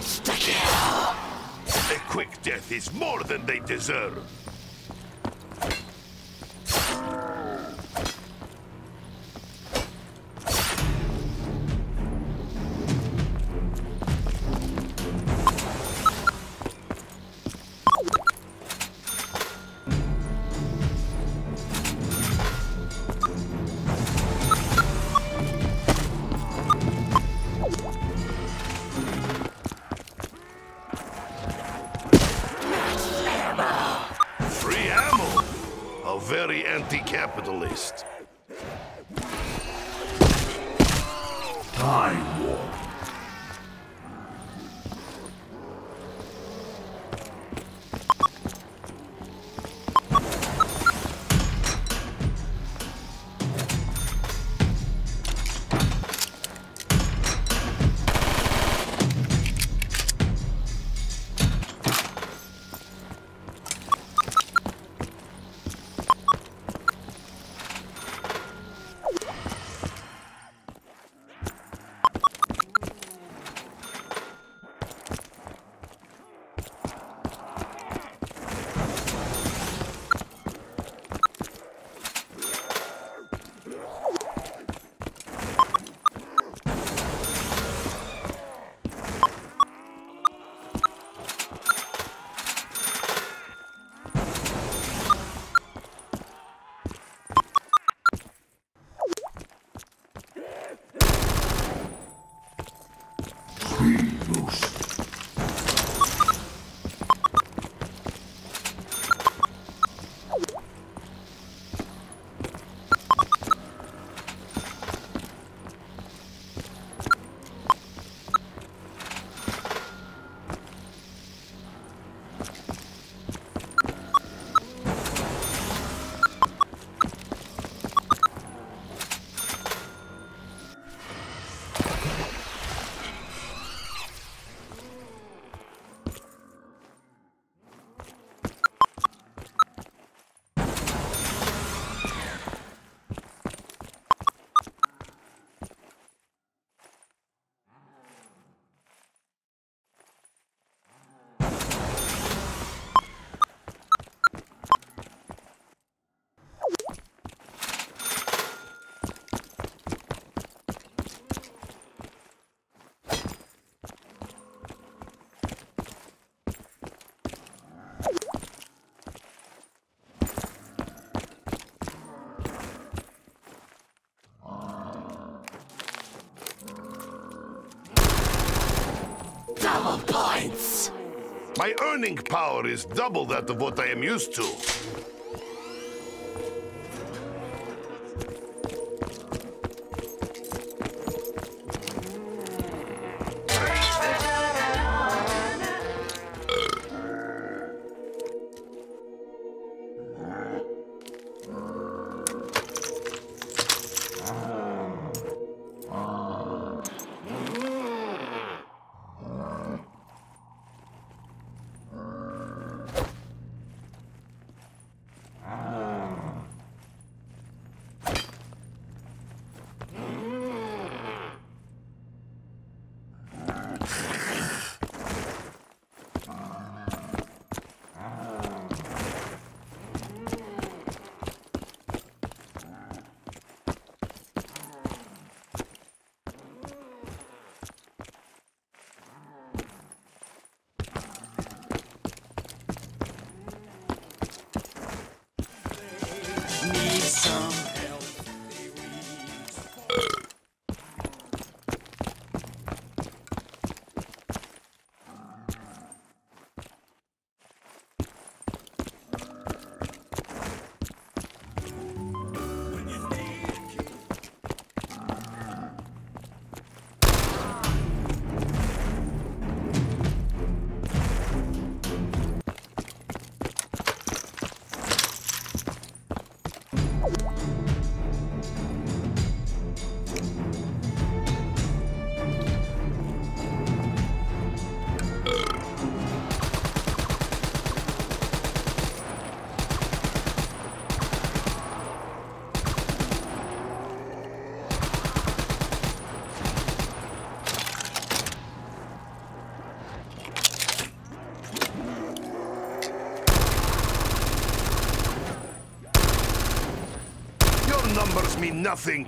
Insta-kill! A quick death is more than they deserve. Free ammo! How very anti-capitalist. Time Warp. Double points! My earning power is double that of what I am used to. nothing.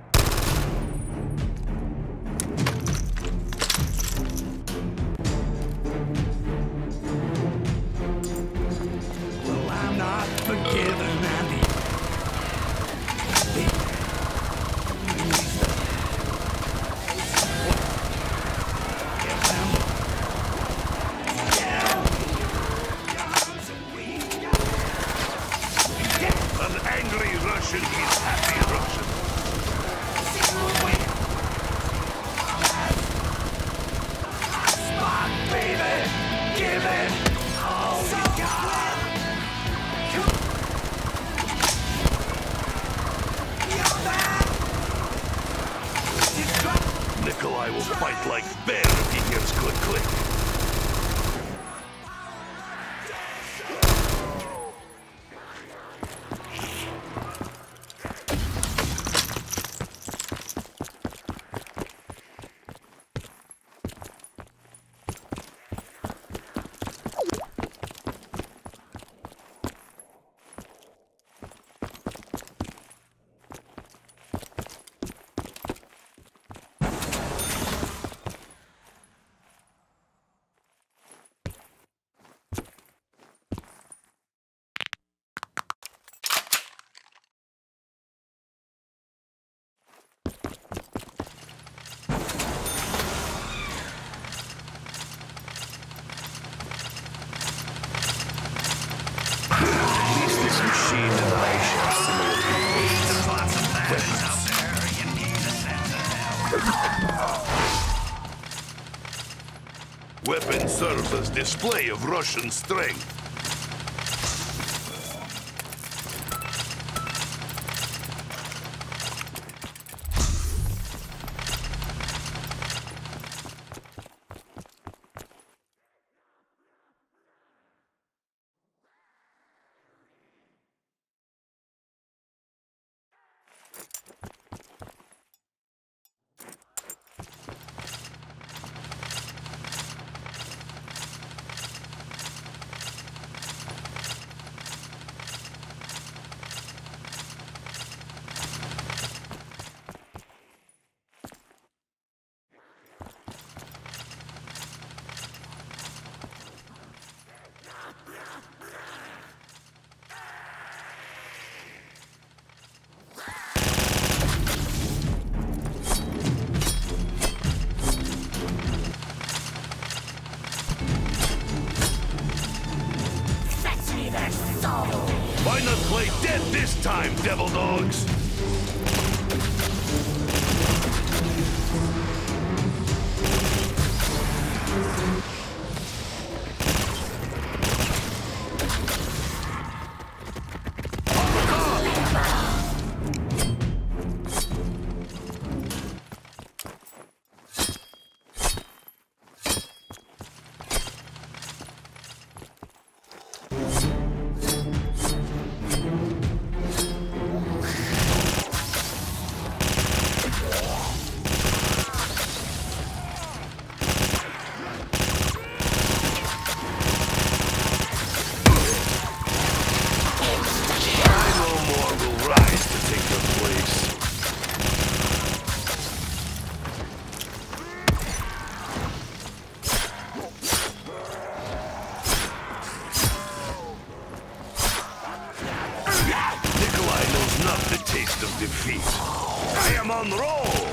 Well, I'm not forgiven, Andy. An angry Russian is happy Russian. Give it! Oh, God! Nikolai will fight like bear if he hears good click. Weapon serves as display of Russian strength. Why not play dead this time, devil dogs? Defeat. I am on roll!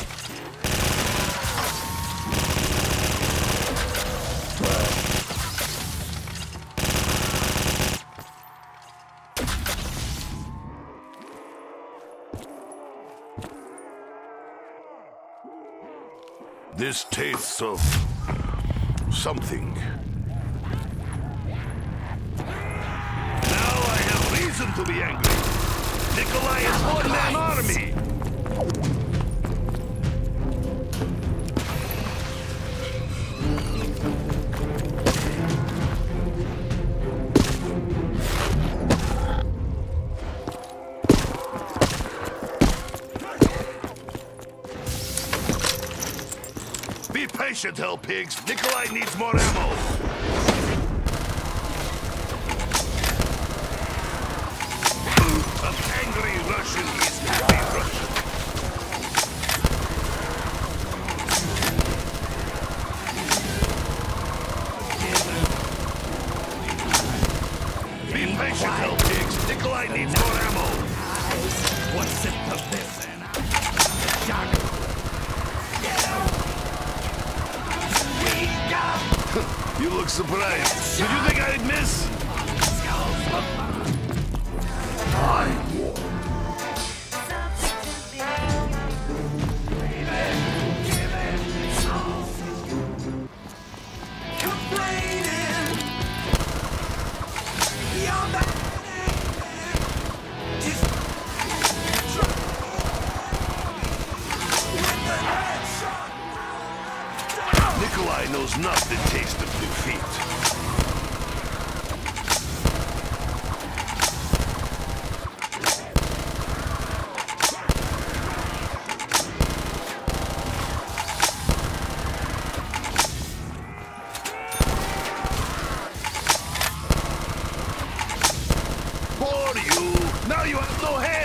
This tastes of something. Now I have reason to be angry. Nikolai is one-man army! Be patient, hell pigs. Nikolai needs more ammo. An angry Russian is happy Russian. needs more ammo. What's it for this? Jack. We got You look surprised. Did you think I'd miss? Nikolai knows not the taste of defeat. For you! Now you have no head!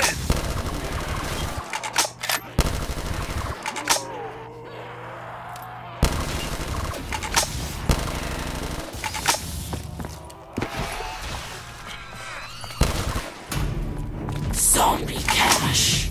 Zombie cash.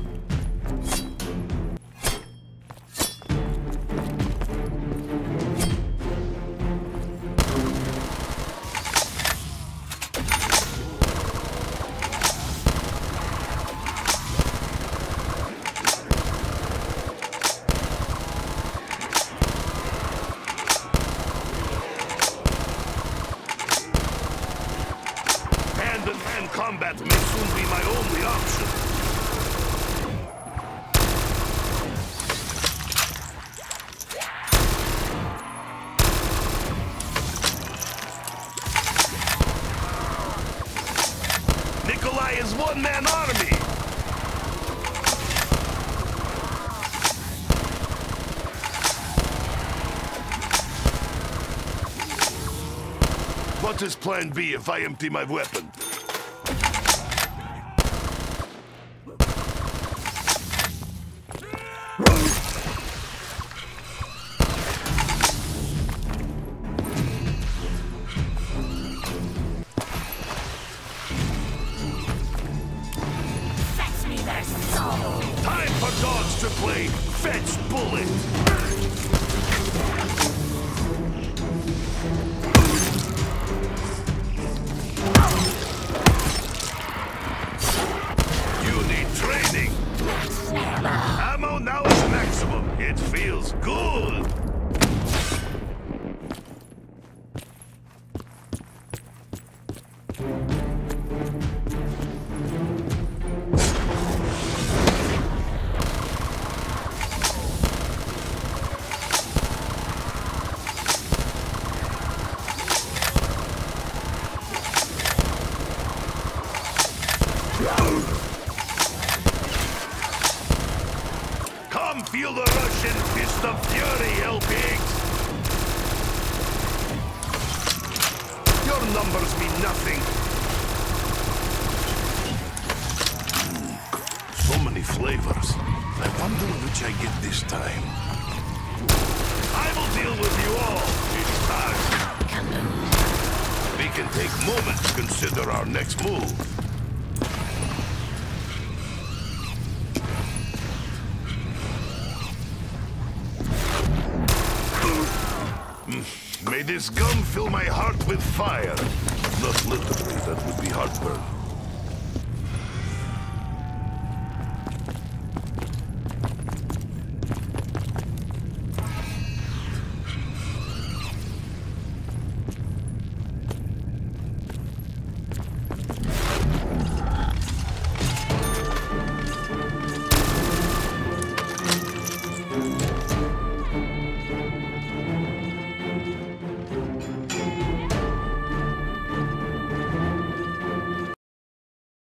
Hand-to-hand combat may soon be my only option. Nikolai is one-man army! What is plan B if I empty my weapon? Fetch me their soul. Time for dogs to play fetch bullet! You need training! Ammo now is maximum. It feels good! Come feel the Russian fist of fury, hellpigs! Your numbers mean nothing. So many flavors. I wonder which I get this time. I will deal with you all. It's time. We can take moments to consider our next move. May this gun fill my heart with fire. Not literally, that would be heartburn.